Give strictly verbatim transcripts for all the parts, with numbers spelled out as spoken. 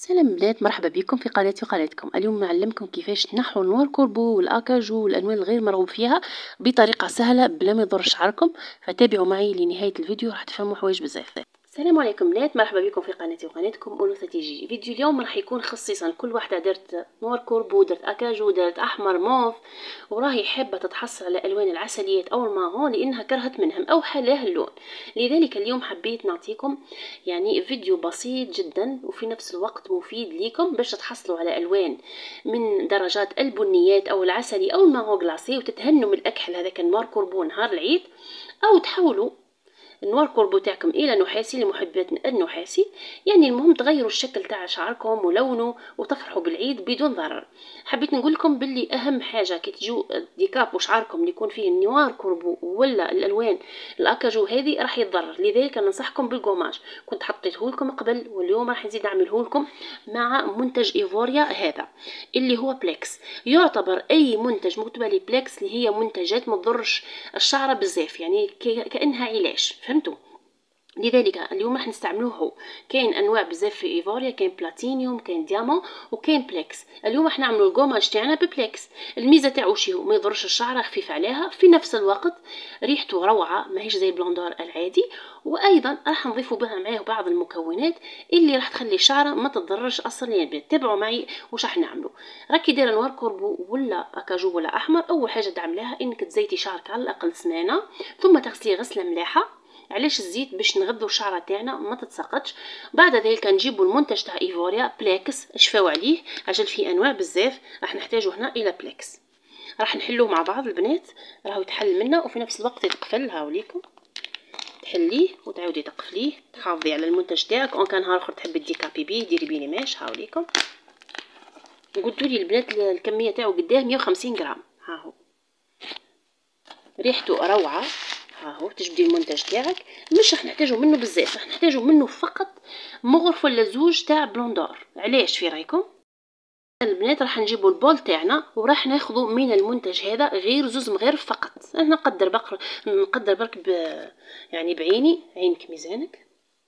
سلام بنات، مرحبا بكم في قناتي وقناتكم. اليوم نعلمكم كيفاش تنحوا النوار كوربو والاكاجو والالوان الغير مرغوب فيها بطريقه سهله بلا ما يضر شعركم، فتابعوا معي لنهايه الفيديو راح تفهموا حوايج بزاف. السلام عليكم بنات، مرحبا بكم في قناتي وقناتكم انوثه جيجي. فيديو اليوم راح يكون خصيصا كل واحده درت نوار كوربو، درت اكاجو، درت احمر موف، وراهي حابه تتحصل على الوان العسليات او الماغون لانها كرهت منهم او حلاه اللون. لذلك اليوم حبيت نعطيكم يعني فيديو بسيط جدا وفي نفس الوقت مفيد ليكم باش تحصلوا على الوان من درجات البنيات او العسلي او الماغون غلاسي، وتتهنوا من الاكحل هذاك النوار كوربو نهار العيد، او تحولوا النوار كوربو تاعكم الى نحاسي لمحبات النحاسي. يعني المهم تغيروا الشكل تاع شعركم ولونه وتفرحوا بالعيد بدون ضرر. حبيت نقول لكم باللي اهم حاجه كي تجوا ديكابوا شعركم اللي يكون فيه النوار كوربو ولا الالوان الاكاجو هذه راح يتضرر، لذلك ننصحكم بالقماش. كنت حطيته لكم قبل واليوم راح نزيد نعمله لكم مع منتج ايفوريا هذا اللي هو بليكس. يعتبر اي منتج مكتوب عليه بليكس اللي هي منتجات ما تضرش الشعر بزاف، يعني كانها علاج، فهمتوا؟ لذلك اليوم راح نستعملوه. كاين انواع بزاف في ايفوريا، كاين بلاتينيوم، كاين ديامون، وكاين بليكس. اليوم راح نعملوا الكوماج تاعنا ببليكس. الميزه تاعو شنو؟ ما يضرش الشعر، خفيف عليها، في نفس الوقت ريحته روعه ماهيش زي البلوندور العادي. وايضا راح نضيفوا بها معاه بعض المكونات اللي راح تخلي الشعر ما تتضررش اصلا. يعني تابعوا معي واش راح نعملوا. راكي دايره نوار كوربو ولا اكاجو ولا احمر، اول حاجه تعمليها انك تزيتي شعرك على الاقل سمانه، ثم تغسليه غسله مليحه. علاش الزيت؟ باش نغذوا الشعره تاعنا ما تتساقطش. بعد ذلك نجيبوا المنتج تاع ايفوريا بليكس، نشفاو عليه عجل فيه انواع بزاف، راح نحتاجوا هنا الى بليكس. راح نحلوه مع بعض البنات، راهو يتحل منا وفي نفس الوقت يتقفل. هاوليكم تحليه وتعاودي تقفليه، تحافظي على المنتج تاعك. اون كان نهار اخر تحبي ديكابي بيه ديري بيه ليماش. هاوليكم قلتوا لي البنات الكميه تاعو قداه مية وخمسين غرام. ها هو ريحته روعه. ها هو تجبدي المنتج تاعك، مش راح نحتاجو منه بزاف، راح نحتاجو منه فقط مغرف ولا زوج تاع بلوندور. علاش في رايكم؟ البنات راح نجيبو البول تاعنا وراح ناخذو من المنتج هذا غير زوز مغارف فقط. انا نقدر بقر نقدر برك ب... يعني بعيني، عينك ميزانك.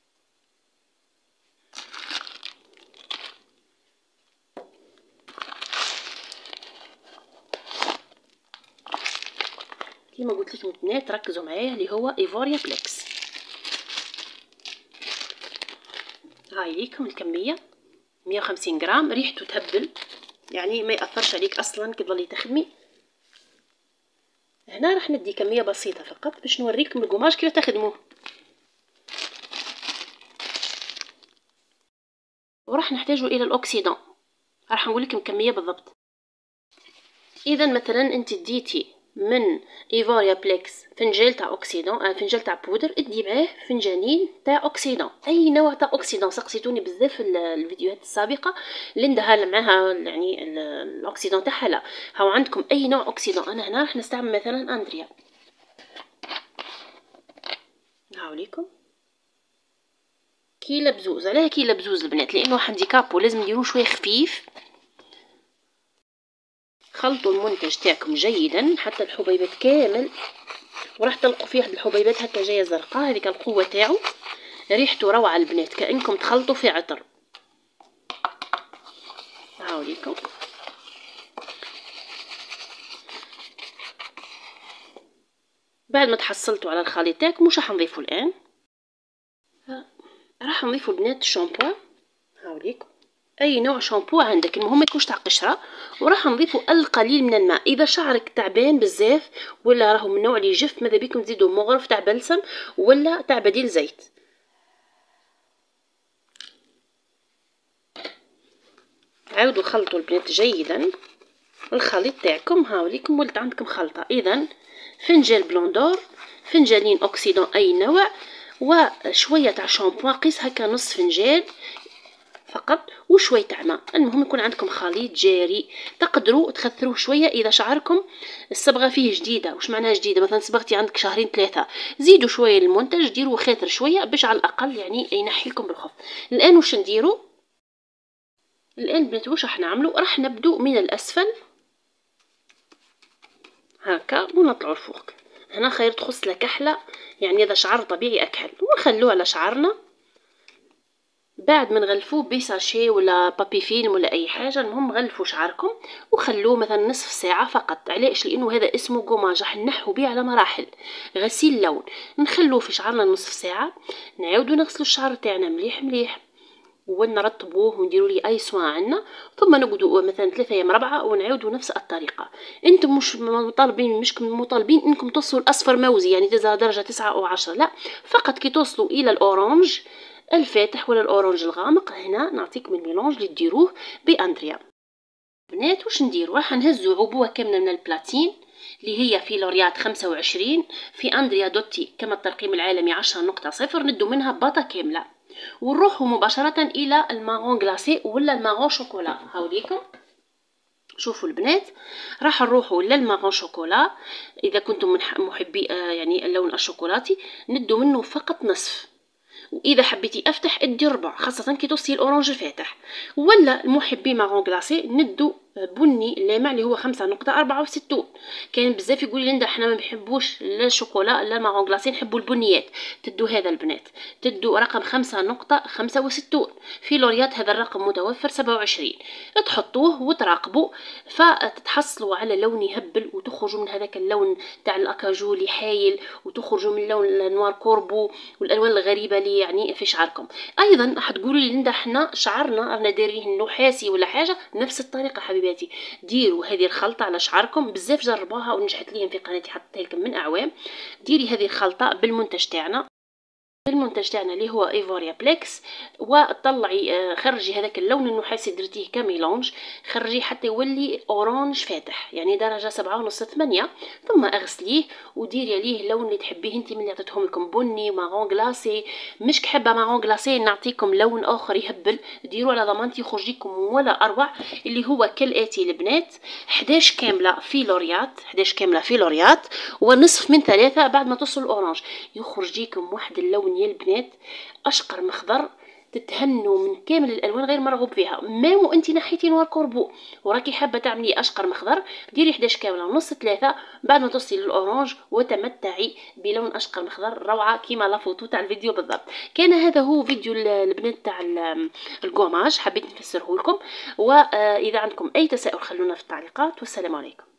كيما قلت لكم البنات ركزوا معايا اللي هو ايفوريا بليكس. هاي ليكم الكميه مية وخمسين غرام. ريحته تهبل، يعني ما ياثرش عليك اصلا كي تظلي تخدمي. هنا راح ندي كميه بسيطه فقط باش نوريكم القماش كيف تخدموه. وراح نحتاجه الى الاوكسيدون، راح نقول لكم كميه بالضبط. اذا مثلا انت ديتي من ايفوريا بليكس فنجال تاع اوكسيدون، فنجال تاع بودر، ادي معاه فنجانين تاع اوكسيدون، اي نوع تاع اوكسيدون. سقسيتوني بزاف في الفيديوهات السابقه ليندا هال معاها يعني الاوكسيدون تاعها. لا، هاو عندكم اي نوع اوكسيدون. انا هنا راح نستعمل مثلا اندريا. هاوليكم كيله بزوز. علاه كيله بزوز البنات؟ لانه هانديكابو لازم نديروه شويه خفيف. خلطوا المنتج تاعكم جيدا حتى الحبيبات كامل، وراح تلقوا فيه واحد الحبيبات هكا جايه زرقاء، هذيك القوه تاعو. ريحته روعه البنات، كانكم تخلطوا في عطر. هاوليكم بعد ما تحصلتوا على الخليط تاعكم واش راح نضيفوا الان؟ راح نضيفوا البنات الشامبو. هاوليكم اي نوع شامبو عندك، المهم ما يكونش تاع قشره. وراح نضيفوا القليل من الماء. اذا شعرك تعبان بزاف ولا راهو من نوع اللي يجف، ماذا بيكم تزيدوا مغرف تاع بلسم ولا تاع بديل زيت. عاودوا خلطوا البنات جيدا الخليط تاعكم. هاوليكم ولت عندكم خلطه. اذا فنجان بلوندور، فنجانين اوكسيدون اي نوع، وشويه تاع شامبو، قيس هكا نص فنجان فقط، وشويه تاع ماء. المهم يكون عندكم خليط جاري. تقدروا تخثروه شويه اذا شعركم الصبغه فيه جديده. واش معناها جديده؟ مثلا صبغتي عندك شهرين ثلاثه، زيدوا شويه المنتج، ديروه خاطر شويه باش على الاقل يعني ينحي لكم بالخف. الان واش نديروا؟ الان بنات واش راح نعملوا؟ راح نبدو من الاسفل هكا ونطلعوا الفوق. هنا خير تخص كحله، يعني هذا شعر طبيعي اكحل، ونخلوه على شعرنا بعد ما نغلفوه بساشي ولا بابي فيلم ولا اي حاجه. المهم غلفوا شعركم وخلوه مثلا نصف ساعه فقط. علاش؟ لانه هذا اسمه كوماج، راح نحو به على مراحل. غسيل لون، نخلوه في شعرنا نصف ساعه، نعاودو نغسلو الشعر تاعنا مليح مليح ونرطبوه ونديروا ليه اي سوا عنا، ثم نقعدوا مثلا ثلاثة ايام ربعه ونعاودوا نفس الطريقه. انتم مش مطالبين مش مطالبين انكم توصلوا الاصفر موزي يعني تزرع درجه تسعة او عشرة، لا، فقط كي توصلوا الى الاورانج الفاتح ولا الاورانج الغامق، هنا نعطيكم الميلونج اللي ديروه باندريا. بنات واش نديروا؟ راح نهزوا عبوه كامله من البلاتين اللي هي في لوريات خمسة وعشرين، في اندريا دوتي كما الترقيم العالمي عشرة نقطة صفر، ندو منها باطه كامله ونروحوا مباشره الى المارون غلاسي ولا المارون شوكولا. هاوليكم شوفوا البنات، راح نروحوا للمارون شوكولا. اذا كنتم من محبي آه يعني اللون الشوكولاتي ندو منه فقط نصف، واذا حبيتي افتح ادي ربع، خاصه كي توصلي الاورانج الفاتح. ولا المحبي مارون غلاسي ندو بني لامع اللي هو خمسة نقطة أربعة وستين. كاين بزاف يقول لي لندا حنا ما نحبوش لا الشوكولا لا مارون غلاسي، نحبوا البنيات. تدو هذا البنات، تدو رقم خمسة نقطة خمسة وستين. في لوريات هذا الرقم متوفر سبعة وعشرين، تحطوه وتراقبوا فتتحصلوا على لون يهبل وتخرجوا من هذاك اللون تاع الاكاجو اللي حايل، وتخرجوا من لون النوار كوربو والالوان الغريبه اللي يعني في شعركم. ايضا راح تقولوا لي لندا حنا شعرنا رانا دايرين نحاسي ولا حاجه، نفس الطريقه حبيباتي. ديروا هذه الخلطه على شعركم، بزاف جربوها ونجحت ليهم في قناتي، حطيتها لكم من اعوام. ديري هذه الخلطه بالمنتج تاعنا، المنتج تاعنا اللي هو ايفوريا بليكس، وطلعي خرجي هذاك اللون النحاسي درتيه كميلونج، خرجيه حتى يولي اورانج فاتح يعني درجه سبعة ونص ثمانية. ثم اغسليه وديري عليه اللون اللي تحبيه انت من اللي عطيتهم لكم، بني مارون غلاسي. مش كحبه مارون غلاسي نعطيكم لون اخر يهبل، ديروا على ضمانتي يخرج لكم ولا اروع، اللي هو كالاتي البنات: احداش كامله في لوريات، احداش كامله في لوريات ونصف من ثلاثه بعد ما توصلوا الاورانج، يخرج لكم واحد اللون يا البنات اشقر مخضر، تتهنوا من كامل الالوان غير مرغوب فيها. مامو انت نحيتي نوار كوربو وراكي حابه تعملي اشقر مخضر، ديري احداش كامله ونص ثلاثه بعد ما توصلي للاورانج وتمتعي بلون اشقر مخضر روعه كيما لا فوتو تاع الفيديو بالضبط. كان هذا هو فيديو البنات تاع الكوماج، حبيت نفسره لكم، واذا عندكم اي تساؤل خلونا في التعليقات، والسلام عليكم.